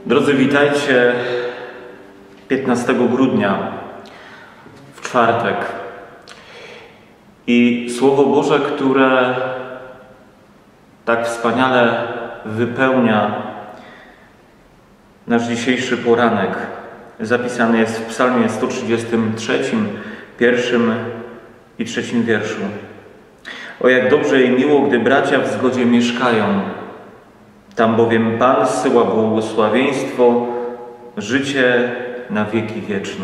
Drodzy, witajcie 15 grudnia w czwartek. I Słowo Boże, które tak wspaniale wypełnia nasz dzisiejszy poranek, zapisane jest w Psalmie 133, pierwszym i trzecim wierszu. O jak dobrze i miło, gdy bracia w zgodzie mieszkają. Tam bowiem Pan zsyła błogosławieństwo, życie na wieki wieczne.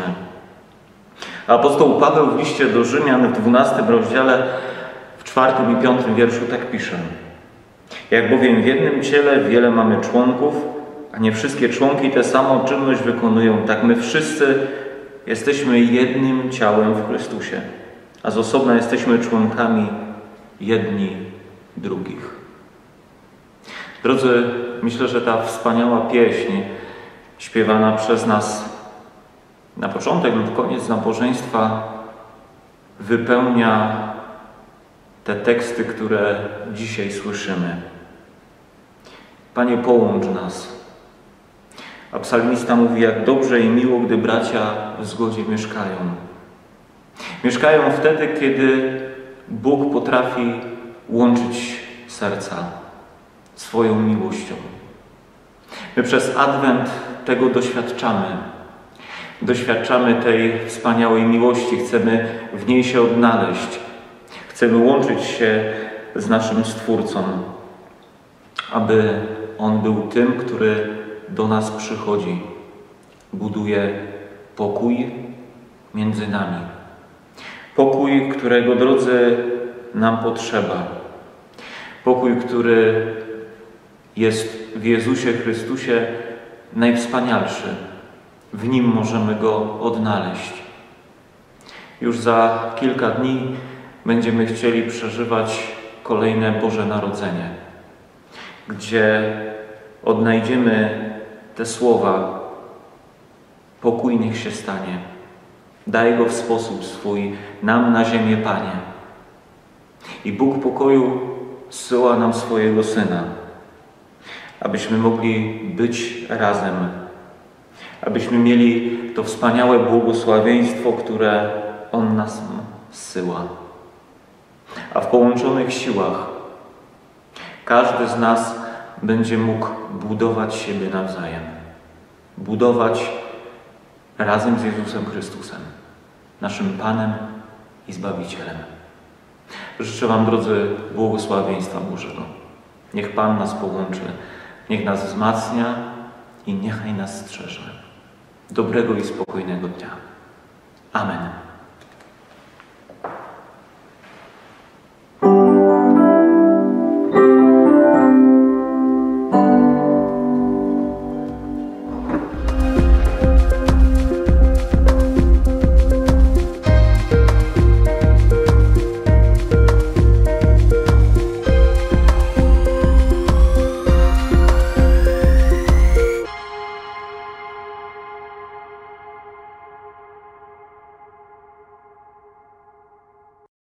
Apostoł Paweł w liście do Rzymian w 12 rozdziale, w 4 i 5 wierszu tak pisze. Jak bowiem w jednym ciele wiele mamy członków, a nie wszystkie członki tę samą czynność wykonują, tak my wszyscy jesteśmy jednym ciałem w Chrystusie, a z osobna jesteśmy członkami jedni drugich. Drodzy, myślę, że ta wspaniała pieśń śpiewana przez nas na początek lub koniec nabożeństwa wypełnia te teksty, które dzisiaj słyszymy. Panie, połącz nas. A psalmista mówi, jak dobrze i miło, gdy bracia w zgodzie mieszkają. Mieszkają wtedy, kiedy Bóg potrafi łączyć serca swoją miłością. My przez Adwent tego doświadczamy. Doświadczamy tej wspaniałej miłości. Chcemy w niej się odnaleźć. Chcemy łączyć się z naszym Stwórcą, aby On był tym, który do nas przychodzi. Buduje pokój między nami. Pokój, którego, drodzy, nam potrzeba. Pokój, który jest w Jezusie Chrystusie najwspanialszy. W Nim możemy Go odnaleźć. Już za kilka dni będziemy chcieli przeżywać kolejne Boże Narodzenie, gdzie odnajdziemy te słowa: pokój niech się stanie. Daj go w sposób swój nam na ziemię, Panie. I Bóg pokoju zsyła nam swojego Syna, abyśmy mogli być razem, abyśmy mieli to wspaniałe błogosławieństwo, które On nas zsyła. A w połączonych siłach każdy z nas będzie mógł budować siebie nawzajem. Budować razem z Jezusem Chrystusem, naszym Panem i Zbawicielem. Życzę Wam, drodzy, błogosławieństwa Bożego. Niech Pan nas połączy, niech nas wzmacnia i niechaj nas strzeże. Dobrego i spokojnego dnia. Amen.